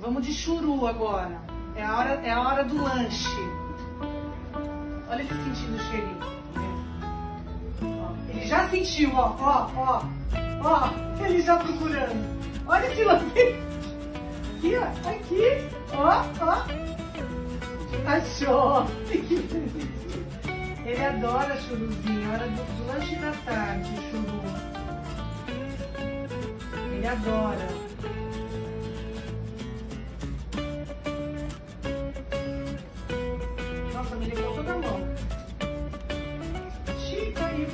Vamos de churu agora. É a hora do lanche. Olha ele sentindo o cheirinho. Ó, ele já sentiu, ó. Ele já procurando. Olha esse lanche. Aqui, ó. Aqui. Ó. Achou. Ele adora churuzinho. Hora do lanche da tarde, churu. Ele adora. Nossa, me levou toda a mão. Chica aí.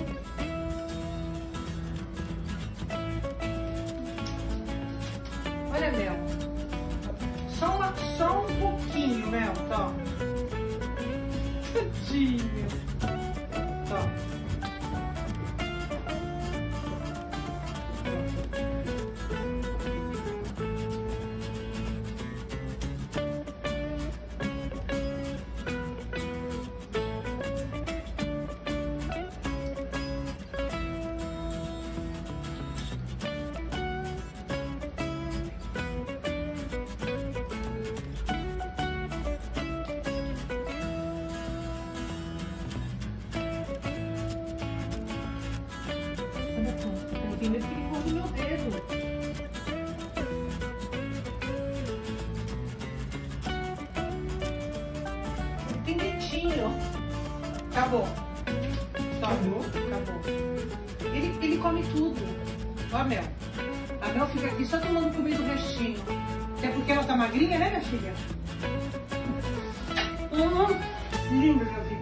Olha, Mel. Só um pouquinho, Mel. Toma. Tadinho. Toma. Tem medo que ele come meu dedo. Ele tem dentinho. Acabou. Acabou. Ele come tudo. Ó a Mel. A Mel fica aqui só tomando comida do restinho. Até porque ela tá magrinha, né, minha filha? Linda, minha filha.